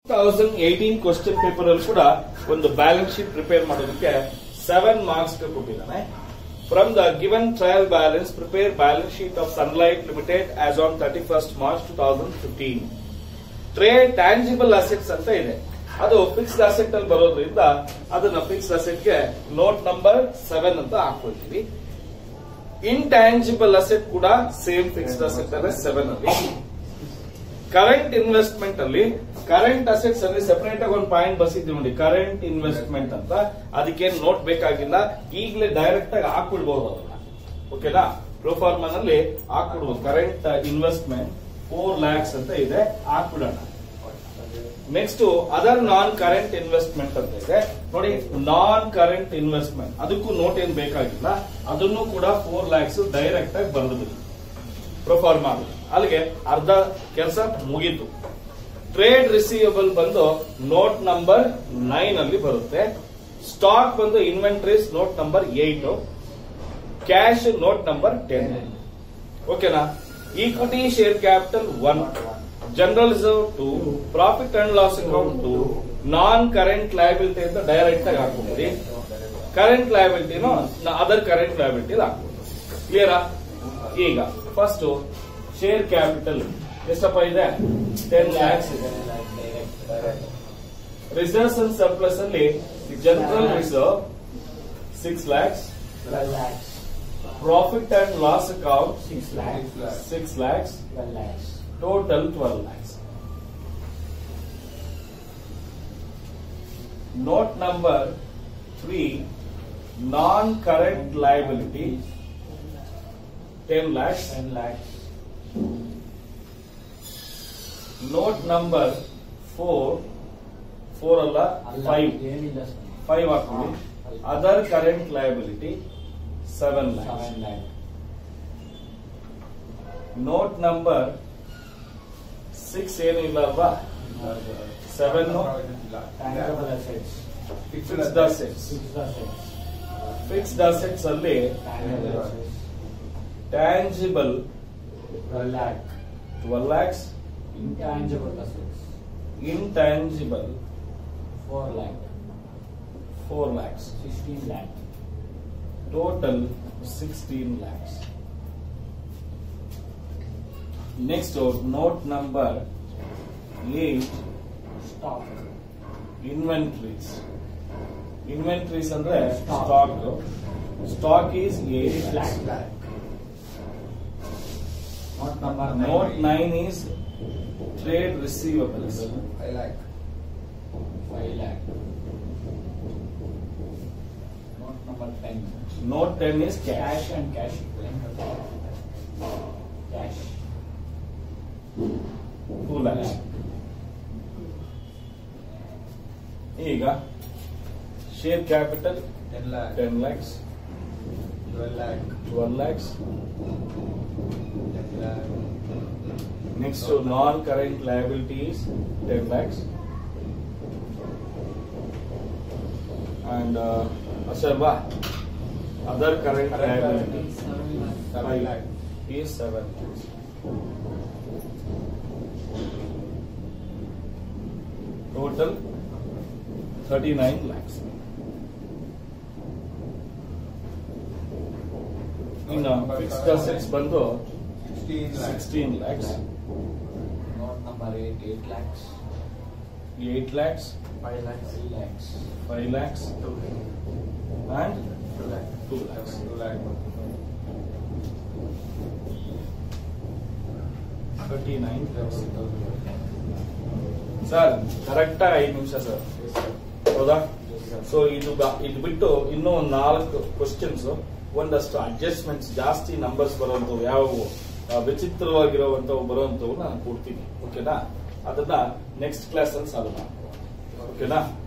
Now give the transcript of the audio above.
2018 question paper ಅಲ್ಲಿ ಕೂಡ ಒಂದು ಬ್ಯಾಲೆನ್ಸ್ ಶೀಟ್ ಪ್ರಿಪೇರ್ ಮಾಡೋದಕ್ಕೆ 7 ಮಾರ್ಕ್ಸ್ ಕೊಟ್ಟಿದ್ದಾನೆ. From the given trial balance prepare balance sheet of Sunlight Limited as on 31st March 2015. Trade tangible assets ಅಂತ ಇದೆ, ಅದು ಫಿಕ್ಸ್ಡ್ ಅಸೆಟ್ ಅಲ್ಲಿ ಬರೋದ್ರಿಂದ ಅದನ್ನ ಫಿಕ್ಸ್ಡ್ ಅಸೆಟ್ ಗೆ ನೋಟ್ ನಂಬರ್ 7 ಅಂತ ಹಾಕೊಳ್ತೀವಿ. ಇಂಟ್ಯಾಂಜಿಬಲ್ ಅಸೆಟ್ ಕೂಡ ಸೇಮ್ ಫಿಕ್ಸ್ಡ್ ಅಸೆಟ್ ಅಲ್ಲೇ 7 ಅಲ್ಲಿ. ಕರೆಂಟ್ ಇನ್ವೆಸ್ಟ್ಮೆಂಟ್ ಅಲ್ಲಿ ಕರೆಂಟ್ ಅಸೆಟ್ಸ್ ಅಲ್ಲಿ ಸೆಪರೇಟ್ ಆಗಿ ಒಂದು ಪಾಯಿಂಟ್ ಬಸಿದ್ವಿ ನೋಡಿ, ಕರೆಂಟ್ ಇನ್ವೆಸ್ಟ್ಮೆಂಟ್ ಅಂತ. ಅದಕ್ಕೇನು ನೋಟ್ ಬೇಕಾಗಿಲ್ಲ, ಈಗಲೇ ಡೈರೆಕ್ಟ್ ಆಗಿ ಹಾಕ್ಬಿಡ್ಬಹುದು ಅದನ್ನ. ಓಕೆನಾ, ಪ್ರೋಫಾರ್ಮಾ ನಲ್ಲಿ ಹಾಕ್ಬಿಡ್ಬೋದು. ಕರೆಂಟ್ ಇನ್ವೆಸ್ಟ್ಮೆಂಟ್ 4 lakhs ಅಂತ ಇದೆ, ಹಾಕ್ಬಿಡೋಣ. Next other non current investment ಅಂತ ಇದೆ ನೋಡಿ. ನಾನ್ ಕರೆಂಟ್ ಇನ್ವೆಸ್ಟ್ಮೆಂಟ್ ಅದಕ್ಕೂ ನೋಟ್ ಏನ್ ಬೇಕಾಗಿಲ್ಲ, ಅದನ್ನು ಕೂಡ 4 lakhs ಡೈರೆಕ್ಟ್ ಆಗಿ ಬರೆದು ಪ್ರೊಫಾರ್ಮಾ. ಅಲ್ಲಿಗೆ ಅರ್ಧ ಕೆಲಸ ಮುಗೀತು. ಟ್ರೇಡ್ ರಿಸೀವಬಲ್ ಬಂದು ನೋಟ್ ನಂಬರ್ 9 ಅಲ್ಲಿ ಬರುತ್ತೆ. ಸ್ಟಾಕ್ ಬಂದು inventories note number 8, cash note number 10. ಓಕೆನಾ. Equity share capital 1, general reserve 2, profit and loss account 2, non current liability ಅಂತ ಡೈರೆಕ್ಟ್ ಆಗಿ ಹಾಕ್ಬೋದು. ಕರೆಂಟ್ ಲಯಬಿಲಿಟಿನೂ ಅದರ್ ಕರೆಂಟ್ ಲಯಬಿಲಿಟಿ ಹಾಕ್ಬೋದು. ಕ್ಲಿಯರಾ? ಈಗ ಫಸ್ಟ್ ಶೇರ್ ಕ್ಯಾಪಿಟಲ್ ಎಷ್ಟಪ್ಪ ಇದೆ? 10 lakhs ಇದೆ. ರಿಸರ್ವ್ಸ್ ಅಂಡ್ ಸರ್ಪ್ಲಸ್ ಅಲ್ಲಿ general reserve 6 lakhs, profit and loss account 6 lakhs, total 12 lakhs. Note number 3 non current liability 10 lakhs. Note number 4 ಅಲ್ಲ 5 ಹಾಕೊಳ್ಳಿ. Other current liability 7 lakhs. Note number 6 ಏನು ಇಲ್ಲ ಅಲ್ವಾ? 7 fixed assets. Fixed assets ಅಲ್ಲಿ tangible 12 lakhs, intangible assets, intangible 4 lakhs, 16 lakh, total 16 lakhs. Next note number 8 stock, inventories. Inventories ಅಂದ್ರೆ stock. Stock is 8 lakh. Note number 9. Note 9 is trade receivables. 5 lakh. Note number 10. Note 10 is cash. Cash and cash equivalent. Cash 2 lakhs. ಈಗ share capital 10 lakhs, 12 lakhs. Next to non-current liabilities 10 lakhs, and other current liabilities 5 lakhs is 7 lakhs. Total 39 lakhs. In fixed assets ಬಂದು 16 lakhs. Note number 8 lakhs. 8 lakhs, 5 lakhs. 5 lakhs, and 2 lakhs. 39 lakhs. Sir ಕರೆಕ್ಟಾ 5 ನಿಮಿಷ sir, ಹೌದಾ? So ಇದು ಬಿಟ್ಟು ಇನ್ನೂ 4 questions, ಒಂದಷ್ಟು adjustments, ಜಾಸ್ತಿ numbers ಬರುವಂತವು, ಯಾವುವು ವಿಚಿತ್ರವಾಗಿರುವಂತವು ಬರುವಂತವು ನಾನು ಕೊಡ್ತೀನಿ. ಓಕೆನಾ? ಅದನ್ನ ನೆಕ್ಸ್ಟ್ ಕ್ಲಾಸ್ ಅಲ್ಲಿ ಸಾಲ್ವ್ ಮಾಡ್ತೀನಿ. ಓಕೆನಾ?